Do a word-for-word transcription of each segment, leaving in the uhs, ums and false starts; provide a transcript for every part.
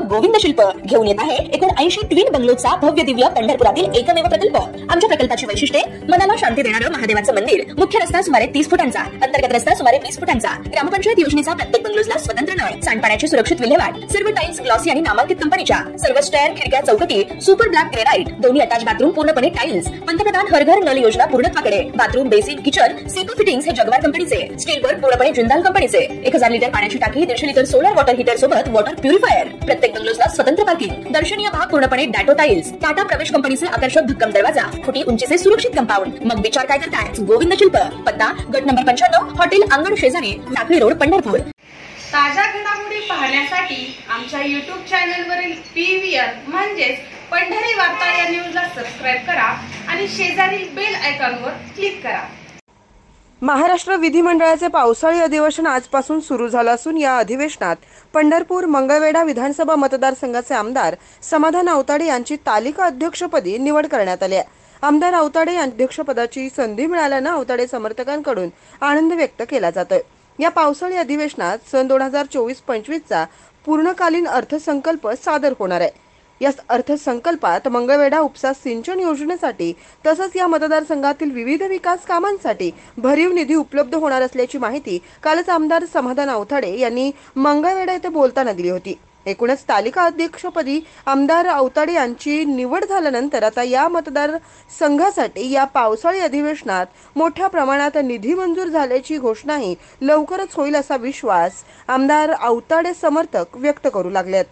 गोविंद शिल्प घेऊन येत आहे एकोणऐंशी ट्विन बंगलोचा भव्य दिव्य पंढरपुरातील एकमेव प्रकल्प। आमच्या प्रकल्पाची वैशिष्ट्ये मनाला शांती देणारं महादेवाचं मंदिर, मुख्य रस्ता सुमारे तीस फुटांचा, अंतर्गत रस्ता सुमारे वीस फुटांचा, ग्रामपंचायत योजनेचा प्रत्येक बंगलोजला स्वतंत्र नळ, सांडपाण्याची सुरक्षित विल्हेवाट, सर्व टाइल्स ग्लॉसी आणि नामांकित कंपनीच्या, सर्व स्टेअर खिडक्या चौकटी सुपर ब्लॅक ग्रेनाइट, दोन्ही अटॅच बाथरूम पूर्णपणे टाइल्स, पंतप्रधान हर घर नल योजना पूर्णत्वाकडे, bathroom basin kitchen CP fittings हे जगवार कंपनीचे, स्टीलवर पूर्णपणे जिंदाल कंपनीचे, एक हजार लिटर पाण्याची टाकी, दीडशे लिटर सोलर वॉटर हीटर सोबत वॉटर प्युरिफायर, प्रत्येक बंगलोजला स्वतंत्र पार्किंग, दर्शनीय भाग पूर्णपणे डॅटो टाइल्स, टाटा प्रवेश कंपनीचे आकर्षक भक्कम दरवाजा, फुटी उंचीचे सुरक्षित कंपाऊंड। मग विचार काय करताय? गोविंद शिल्प, पत्ता गट नंबर पंच्याण्णव, हॉटेल अंगण शेजारी, टाकळी रोड, पंढरपूर। ताज्या घडामोडी पाहण्यासाठी आमच्या यूट्यूब चॅनलवरील पीव्हीआर म्हणजेच पंढरी वार्ता या न्यूजला सबस्क्राइब करा आणि शेजारील बेल आयकॉनवर क्लिक करा। महाराष्ट्र विधिमंडळाचे पावसाळी अधिवेशन आजपासून सुरू झालं असून या अधिवेशनात पंढरपूर मंगळवेढा विधानसभा मतदारसंघाचे आमदार समाधान आवताडे यांची तालिका अध्यक्षपदी निवड करण्यात आली आहे। आमदार आवताडे अध्यक्षपदाची संधी मिळाल्याने आवताडे समर्थकांकडून आनंद व्यक्त केला जातोय। या पावसाळी अधिवेशनात सन दोन हजार चोवीस पंचवीस चा पूर्णकालीन अर्थसंकल्प सादर होणार आहे। या अर्थसंकल्पात मंगळवेढा उपसा सिंचन योजनेसाठी तसंच या मतदारसंघातील विविध विकास कामांसाठी भरीव निधी उपलब्ध होणार असल्याची माहिती कालच आमदार समाधान आवताडे यांनी मंगळवेढा येथे बोलताना दिली होती। एकूणच तालिका अध्यक्षपदी आमदार आवताडे यांची निवड झाल्यानंतर आता या मतदारसंघासाठी या पावसाळी अधिवेशनात मोठ्या प्रमाणात निधी मंजूर झाल्याची घोषणाही लवकरच होईल असा विश्वास आमदार आवताडे समर्थक व्यक्त करू लागलेत।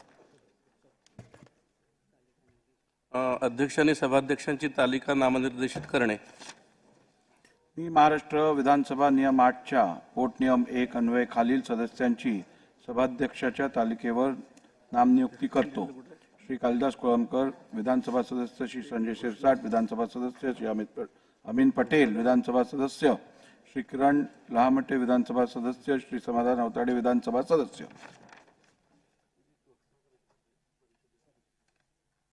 अध्यक्ष आणि सभाध्यक्षांची तालिका नामनिर्देशित करणे। मी महाराष्ट्र विधानसभा नियम आठच्या पोटनियम एक अन्वये खालील सदस्यांची सभाध्यक्षाच्या तालिकेवर नामनियुक्ती करतो। श्री कालिदास कोळंबकर विधानसभा सदस्य, श्री संजय शिरसाट विधानसभा सदस्य, श्री अमित अमीन पटेल विधानसभा सदस्य, श्री किरण लहामटे विधानसभा सदस्य, श्री समाधान आवताडे विधानसभा सदस्य।